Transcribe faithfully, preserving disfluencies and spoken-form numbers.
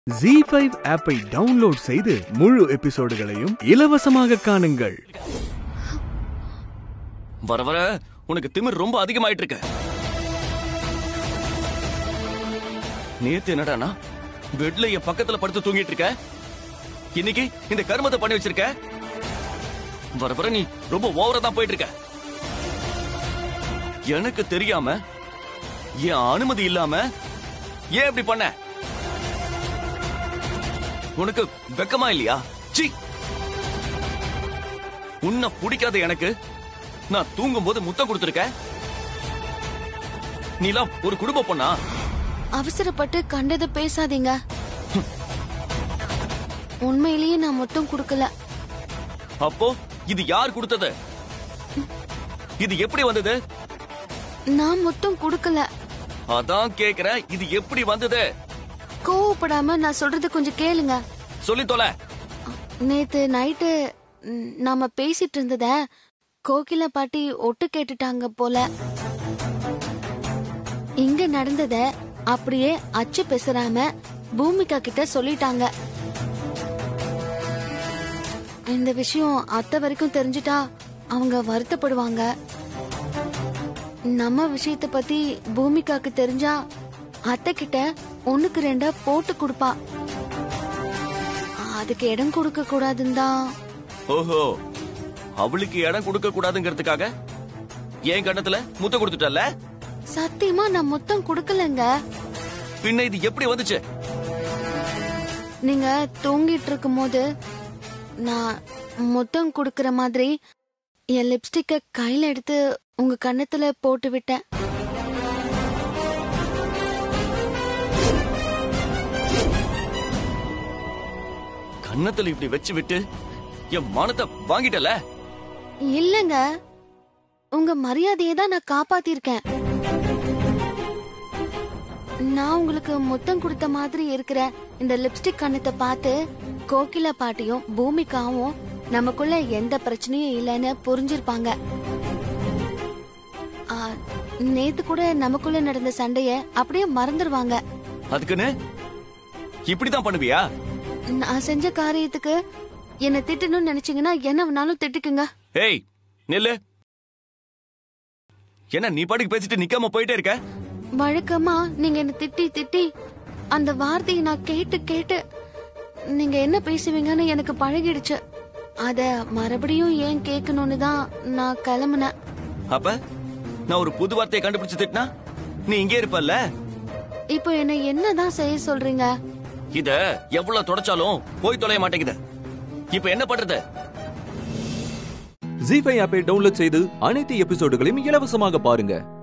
ஜீ five ஆப்பை download செய்து முழு எபிசோடுகளையும் இலவசமாக காணுங்கள். வர வர உனக்கு திமிர் ரொம்ப அதிகமாயிட்டு இருக்கு. நேத்து என்னடானா பெட்ல என் பக்கத்துல படுத்து தூங்கிட்டு இருக்க, இன்னைக்கு இந்த கர்மத்தை பண்ணி வச்சிருக்க. வர வர நீ ரொம்ப ஓவரா தான் போயிட்டு இருக்க. எனக்கு தெரியாம என் அனுமதி இல்லாம ஏன் இப்படி பண்ண? உனக்கு வெக்கமா இல்லையா? சீ, உன்னை பிடிக்காத எனக்கு நான் தூங்கும் போது முத்தம் கொடுத்திருக்க. நீலாம் ஒரு குடும்ப பொண்ணா? அவசரப்பட்டு கண்டதை பேசாதீங்க. உண்மையிலேயே நான் முத்தம் கொடுக்கல. அப்போ இது யார் கொடுத்தது? இது எப்படி வந்தது? நான் முத்தம் கொடுக்கல. அதான் கேக்குறேன், இது எப்படி வந்தது? கோவப்படாம நான் சொல்றது கொஞ்சம் கேளுங்க. சொல்லி தொலை. நேத்து நைட்டு நாம பேசிட்டு இருந்தத கோகிலா பாட்டி ஒட்டு கேட்டுட்டாங்க போல. இங்க நடந்தத அப்படியே அச்சு பேசுறாம பூமிகா கிட்ட சொல்லிட்டாங்க. இந்த விஷயம் அத்தை வரைக்கும் தெரிஞ்சுட்டா அவங்க வருத்தப்படுவாங்க. நம்ம விஷயத்த பத்தி பூமிகாக்கு தெரிஞ்சா அத்தை கிட்ட ஒண்ணுக்கு ரெண்டா போட்டு கொடுப்பா. அதுக்கு இடம் கொடுக்க கூடாதுன்னு. ஓஹோ, அவளுக்கு இடம் கொடுக்க கூடாதுங்கிறதுக்காக என் கண்ணத்துல முத்தம் கொடுத்துட்டல? சத்தியமா நான் முத்தம் கொடுக்கலங்க. பின்ன இது எப்படி வந்துச்சு? நீங்க தூங்கிட்டு இருக்கும் போது நான் முத்தம் கொடுக்கற மாதிரி என் லிப்ஸ்டிக்க கையில எடுத்து உங்க கண்ணத்துல போட்டு விட்டேன். கண்ணத்துல இப்படி வச்சு விட்டு என் மானத்தை வாங்கிட்டல? இல்லங்க, உங்க மரியாதையை தான் நான் காப்பாத்திருக்கேன். நான் உங்களுக்கு முத்தம் கொடுத்த மாதிரி இருக்கிற இந்த லிப்ஸ்டிக் கண்ணத்தை பார்த்து கோகிலா பாட்டியும் பூமிகாவும் நமக்குள்ள எந்த பிரச்சனையும் இல்லைன்னு புரிஞ்சிருப்பாங்க. நேத்து கூட நமக்குள்ள நடந்த சண்டைய அப்படியே மறந்துடுவாங்க. அதுக்குன்னு இப்படிதான் பண்ணுவியா? நான் செஞ்ச காரியத்துக்கு என்ன திட்டணும்னு நினைச்சீங்கன்னா என்ன வேணாலும் திட்டுக்குங்க. ஏய் நில்லு. என்ன நீ பாட்டுக்கு பேசிட்டு நிக்காம போயிட்டே இருக்க? வழக்கமா நீங்க என்ன திட்டி திட்டி அந்த வார்த்தையை நான் கேட்டு கேட்டு நீங்க என்ன பேசுவீங்கன்னு எனக்கு பழகிடுச்சு. அத மறுபடியும் ஏன் கேட்கணும்னு தான் நான் கிளம்புனேன். அப்ப நான் ஒரு புது வார்த்தையை கண்டுபிடிச்சு திட்டினா நீ இங்கே இருப்பல்ல? இப்போ என்ன என்னதான் செய்ய சொல்றீங்க? இத எவ்வளவு தொடச்சாலும் போய் தொலைய மாட்டேங்குது. இப்ப என்ன பண்றது? ஜீ ஃபைவ் ஆப்பை டவுன்லோட் செய்து அனைத்து எபிசோடுகளையும் இலவசமாக பாருங்க.